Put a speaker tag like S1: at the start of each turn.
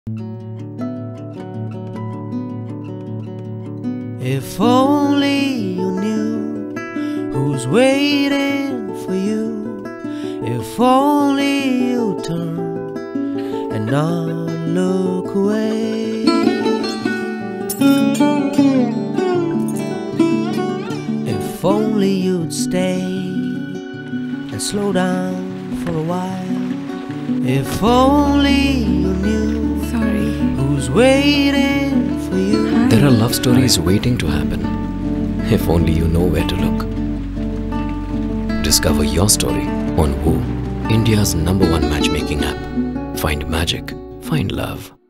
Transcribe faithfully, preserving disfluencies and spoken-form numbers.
S1: If only you knew who's waiting for you. If only you turn and not look away. If only you'd stay and slow down for a while. If only you knew
S2: Sorry.
S1: who's waiting for you.
S2: Hi.
S3: There are love stories waiting to happen, if only you know where to look. Discover your story on Woo, India's number one matchmaking app. Find magic, find love.